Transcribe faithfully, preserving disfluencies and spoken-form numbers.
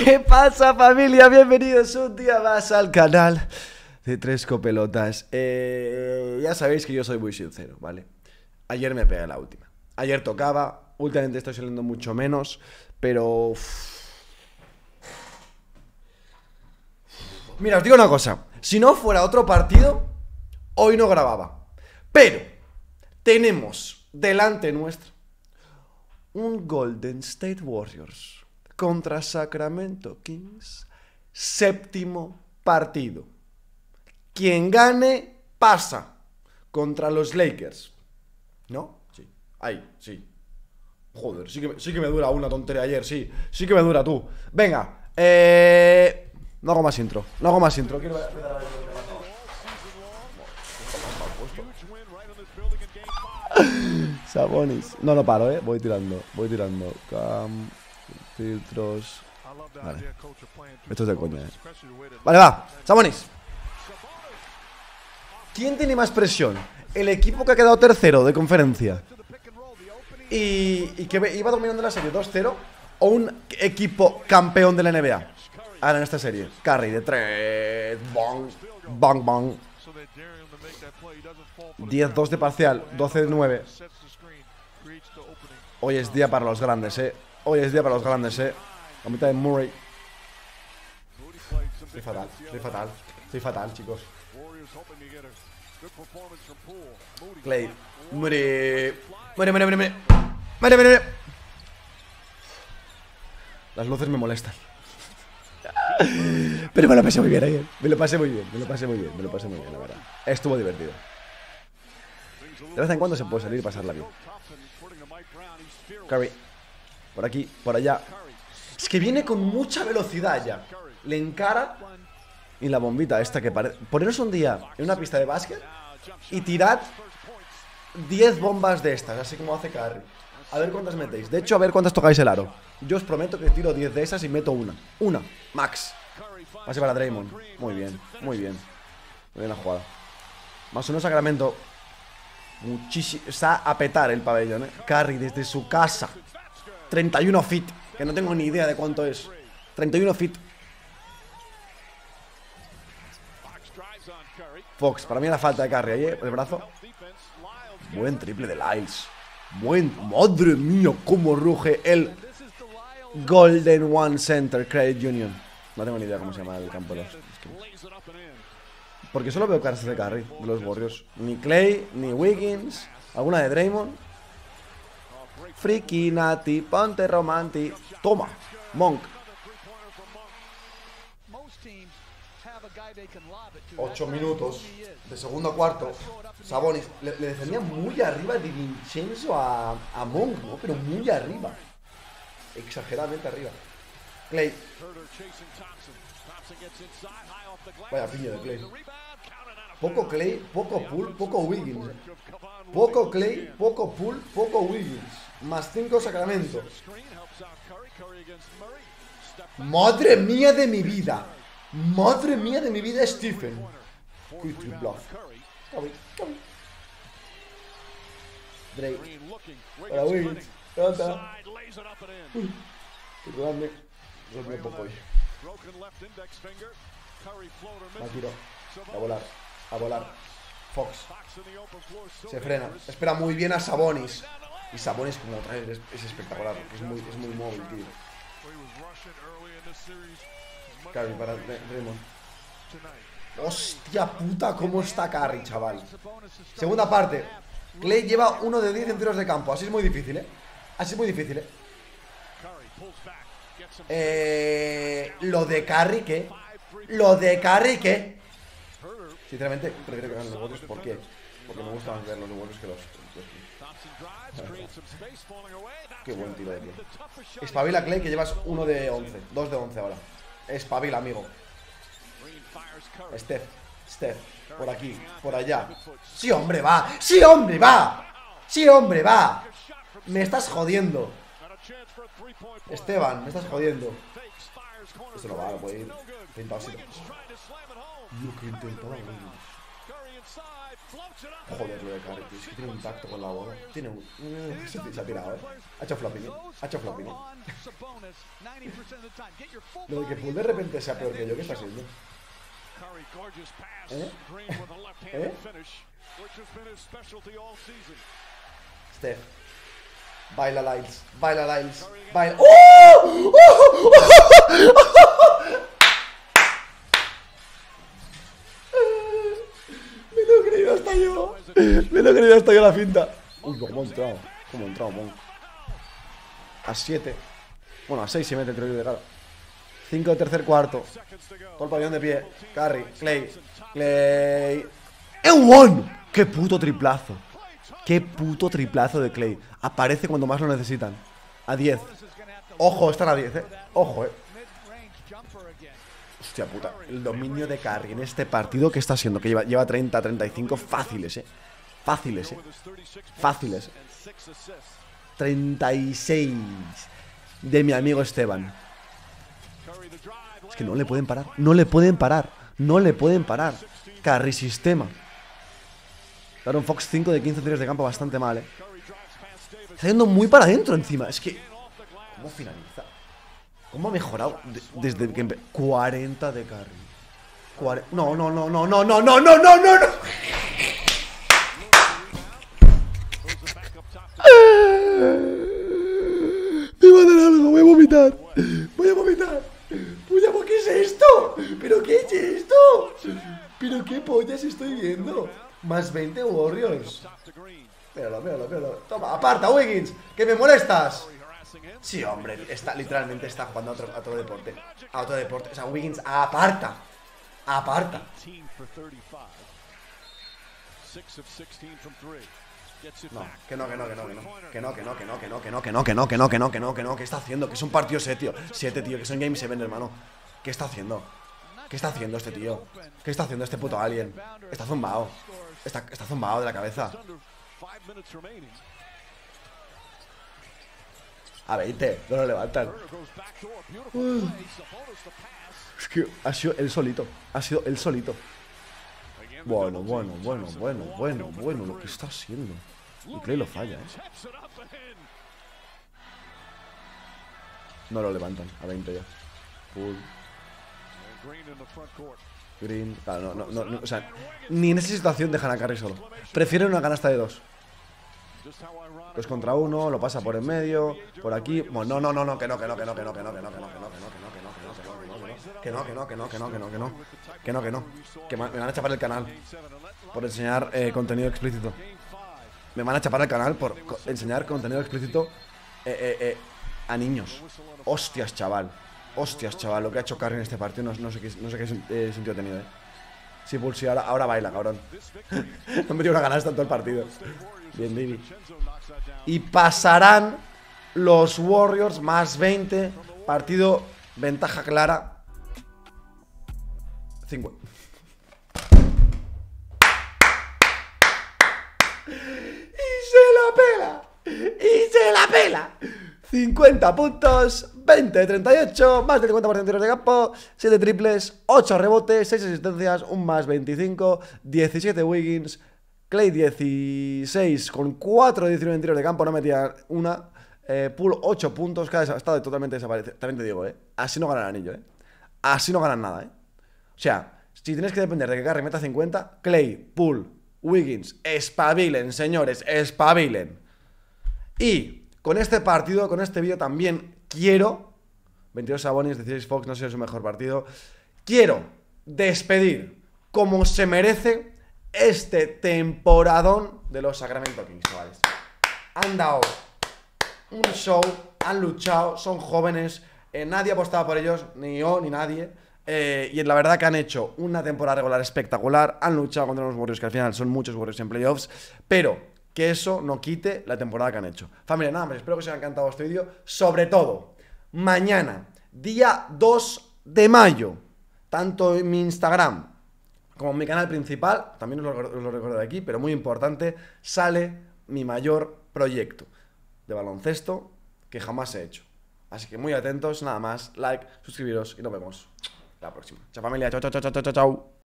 ¿Qué pasa, familia? Bienvenidos un día más al canal de Tres Copelotas. eh, Ya sabéis que yo soy muy sincero, ¿vale? Ayer me pegué la última. Ayer tocaba, últimamente estoy saliendo mucho menos, pero... Uf. Mira, os digo una cosa. Si no fuera otro partido, hoy no grababa. Pero tenemos delante nuestro un Golden State Warriors contra Sacramento Kings, séptimo partido. Quien gane, pasa contra los Lakers. ¿No? Sí. Ahí, sí. Joder, sí que, sí que me dura una tontería ayer, sí. Sí que me dura tú. Venga, eh... no hago más intro, no hago más intro. Quiero ver... Sabonis. No, no paro, eh. Voy tirando, voy tirando. Cam... filtros. Vale. Esto es de coña, eh. Vale, va. Sabonis. ¿Quién tiene más presión? ¿El equipo que ha quedado tercero de conferencia y, y que iba dominando la serie dos cero? ¿O un equipo campeón de la N B A? Ahora en esta serie. Curry de tres. Bong. Bong, bong. diez dos de parcial. doce nueve. Hoy es día para los grandes, eh. Hoy es día para los grandes, eh. La mitad de Murray. Estoy fatal, estoy fatal. Estoy fatal, chicos. Clay. Muere. Muere, muere, muere, muere. Muere, muere, muere. Las luces me molestan. Pero me lo pasé muy bien ayer. Me lo pasé muy bien, me lo pasé muy bien, me lo pasé muy bien, la verdad. Estuvo divertido. De vez en cuando se puede salir y pasarla bien. Curry. Por aquí, por allá. Es que viene con mucha velocidad ya. Le encara. Y la bombita esta que parece... Poneros un día en una pista de básquet y tirad diez bombas de estas, así como hace Curry. A ver cuántas metéis. De hecho, a ver cuántas tocáis el aro. Yo os prometo que tiro diez de esas y meto una. Una, max. Pase para Draymond. Muy bien, muy bien. Muy bien la jugada. Más uno Sacramento. Muchísimo. Está a petar el pabellón, eh. Curry desde su casa. treinta y uno feet. Que no tengo ni idea de cuánto es. treinta y uno feet. Fox, para mí la falta de Curry ahí, ¿eh? El brazo. Buen triple de Lyles. Buen... Madre mía, cómo ruge el Golden One Center Credit Union. No tengo ni idea cómo se llama el campo de los... Porque solo veo caras de Curry, de los Warriors. Ni Clay, ni Wiggins. Alguna de Draymond. Friki, Nati, ponte romanti. Toma, Monk. Ocho minutos de segundo a cuarto. Sabonis le, le defendía muy arriba Di Vincenzo a, a Monk, ¿no? Pero muy arriba. Exageradamente arriba. Clay. Vaya piña de Clay. Poco Clay, poco Poole, poco Wiggins. Poco Clay, poco Poole, poco Wiggins. Más cinco Sacramento. Madre mía de mi vida. Madre mía de mi vida, Stephen. Uy, tripla. Drake. Para Wiggins. Levanta. Uy. Qué grande. Yo me poco hoy. Va a tiro. A volar. A volar. Fox. Se frena. Espera muy bien a Sabonis. Y Sabonis como trae es, es espectacular. Es muy, es muy móvil, tío. Curry para Draymond. Hostia puta, cómo está Curry, chaval. Segunda parte. Clay lleva uno de diez en tiros de campo. Así es muy difícil, eh. Así es muy difícil, eh. Eh... Lo de Curry, ¿qué? Lo de Curry, ¿qué? Sinceramente, prefiero que ganen los Warriors. ¿Por qué? Porque me gusta más ver los Warriors que los... Qué buen tiro de Clay. Espabila, Clay, que llevas uno de once. Dos de once ahora. Espabila, amigo. Steph, Steph, por aquí, por allá. Sí, hombre, va. Sí, hombre, va. Sí, hombre, va. Me estás jodiendo. Esteban, me estás jodiendo. Esto no va, no puede ir. Intentado así. Lo que intentaba, Joder, lo de Curry, tío. Es que tiene un tacto con la bola. Tiene un... Se, se ha tirado, eh. Ha hecho flopping, ¿eh? Ha hecho flopping, ¿eh? Lo de que Poole de repente sea peor que yo, ¿qué está haciendo? ¿Eh? ¿Eh? Steph. Baila Lyles. Baila Lyles. Baila... ¡Oh! Me lo he creído hasta yo. Me lo he creído hasta yo la finta. Uy, cómo ha entrado. Cómo ha entrado, Monk. A siete. Bueno, a seis se mete el tiro de cara. cinco de tercer cuarto. Todo el pabellón de pie. Curry, Clay. Clay. ¡En one! ¡Qué puto triplazo! ¡Qué puto triplazo de Clay! Aparece cuando más lo necesitan. A diez. Ojo, están a diez, eh. Ojo, eh. Hostia puta. El dominio de Curry en este partido, ¿qué está siendo? Que lleva, lleva treinta, treinta y cinco fáciles, eh. Fáciles, eh. Fáciles. treinta y seis de mi amigo Esteban. Es que no le pueden parar. No le pueden parar. No le pueden parar. Curry sistema. Aaron Fox cinco de quince tiros de campo, bastante mal, eh. Está yendo muy para adentro encima. Es que... ¿Cómo finaliza? ¿Cómo ha mejorado de, desde que empezó? cuarenta de Curry. Cuare... No, no, no, no, no, no, no, no, no, no, no. Me va a dar algo, voy a vomitar. Voy a vomitar. Voy a... ¿Qué es esto? ¿Pero qué es esto? ¿Pero qué pollas estoy viendo? Más veinte Warriors. Míralo, míralo, míralo. Toma, aparta, Wiggins, que me molestas. Sí, hombre, está, literalmente está jugando a otro, a otro deporte. A otro deporte. O sea, Wiggins, aparta. Aparta. No, que no, que no, que no, que no. Que no, que no, que no, que no, que no, que no, que no, que no, que no, que no, que no. ¿Qué está haciendo? Que es un partido siete, tío. siete, tío, que son Game siete, hermano. ¿Qué está haciendo? ¿Qué está haciendo este tío? ¿Qué está haciendo este puto alien? Está zumbado. Está, está zumbado de la cabeza. A veinte, no lo levantan. Uh. Es que ha sido él solito. Ha sido él solito. Bueno, bueno, bueno, bueno, bueno, bueno, lo que está haciendo. Y Clay lo falla, eh. No lo levantan, a veinte ya. Full. Green, claro, no, no, no, o sea, ni en esa situación dejan a Curry solo. Prefieren una canasta de dos. Dos contra uno, lo pasa por en medio, por aquí. Bueno, no, no, no, no, que no, que no, que no, que no, que no, que no, que no, que no, que no, que no, que no, que no, que no, que no, que no, que no, que no, que me van a chapar el canal por enseñar eh, contenido explícito. Me van a chapar el canal por enseñar contenido explícito eh, eh, eh, a niños. Hostias, chaval. Hostias, chaval, lo que ha hecho Curry en este partido no, no sé qué, no sé qué eh, sentido ha tenido, eh. Sí, Pulsi, ahora, ahora baila, cabrón. No me dio una ganada en todo el partido. Bien, baby. Y pasarán los Warriors más veinte. Partido, ventaja clara. cinco. Y se la pela. Y se la pela. cincuenta puntos, veinte de treinta y ocho, más del cincuenta por ciento de tiros de campo, siete triples, ocho rebotes, seis asistencias, un más veinticinco, diecisiete Wiggins, Clay dieciséis con cuatro de diecinueve en tiros de campo, no metía una, eh, Poole ocho puntos, que ha estado totalmente desaparecido. También te digo, eh, así no ganan el anillo, eh, así no ganan nada, eh. O sea, si tienes que depender de que Curry meta cincuenta, Clay, Poole, Wiggins, espabilen, señores, espabilen. Y con este partido, con este vídeo también quiero, veintidós Sabonis, dieciséis Fox, no sé si es su mejor partido, quiero despedir como se merece este temporadón de los Sacramento Kings, chavales. Han dado un show, han luchado, son jóvenes, eh, nadie apostaba por ellos, ni yo, ni nadie, eh, y la verdad que han hecho una temporada regular espectacular, han luchado contra unos Warriors que al final son muchos Warriors en playoffs, pero que eso no quite la temporada que han hecho. Familia, nada más, espero que os haya encantado este vídeo. Sobre todo, mañana, día dos de mayo, tanto en mi Instagram como en mi canal principal, también os lo, os lo recuerdo de aquí, pero muy importante, sale mi mayor proyecto de baloncesto que jamás he hecho. Así que muy atentos, nada más, like, suscribiros y nos vemos la próxima. Chao familia, chao, chao, chao, chao, chao, chao.